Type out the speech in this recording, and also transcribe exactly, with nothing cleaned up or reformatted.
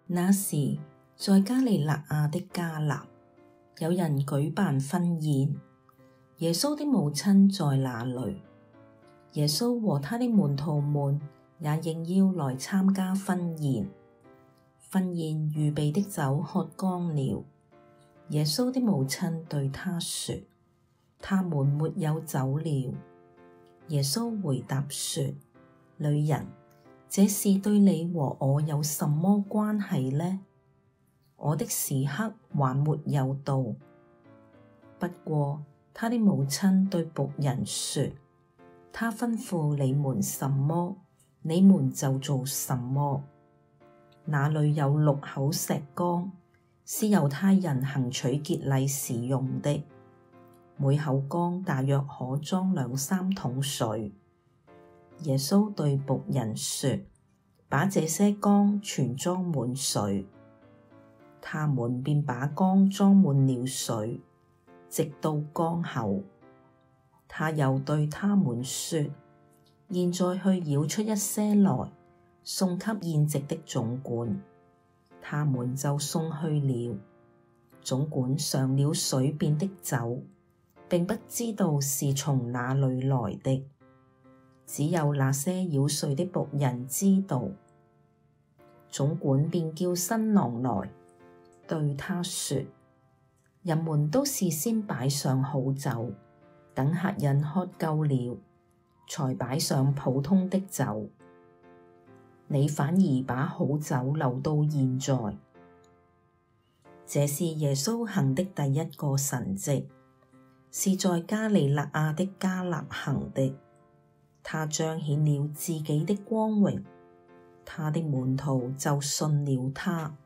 那時，在加里肋亞的迦納，有人舉辦婚宴，耶穌的母親在那裡。耶穌和他的門徒們也應邀來參加婚宴。婚宴預備的酒喝乾了，耶穌的母親對他說：他們沒有酒了。耶穌回答說：女人，這事對你和我有什麼關係呢？我的時刻還沒有到。不過，他的母親對僕人說：他吩咐你們什麼，你們就做什麼。那裡有六口石缸，是猶太人行取潔禮時用的，每口缸大約可裝兩三桶水。耶穌對僕人說：把這些缸全裝滿水。他們便把缸裝滿了水，直到缸口。他又對他們說：現在去舀出一些來，送給宴席的總管。他們就送去了。總管嘗了水變的酒，並不知道是從哪裡來的，只有那些舀水的僕人知道。總管便叫新郎來，對他說：人們都事先擺上好酒，等客人喝夠了，才擺上普通的酒。你反而把好酒留到現在。這是耶穌行的第一個神蹟，是在加里肋亞的迦納行的。他彰顯了自己的光榮，他的門徒就信了他。